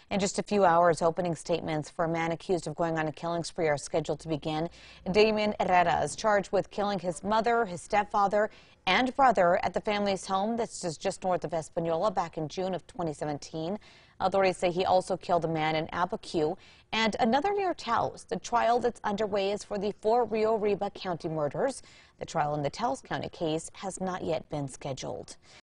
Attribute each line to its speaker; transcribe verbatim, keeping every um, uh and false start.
Speaker 1: In just a few hours, opening statements for a man accused of going on a killing spree are scheduled to begin. Damien Herrera is charged with killing his mother, his stepfather, and brother at the family's home that's just north of Espanola back in June of twenty seventeen. Authorities say he also killed a man in Abiquiu and another near Taos. The trial that's underway is for the four Rio Arriba County murders. The trial in the Taos County case has not yet been scheduled.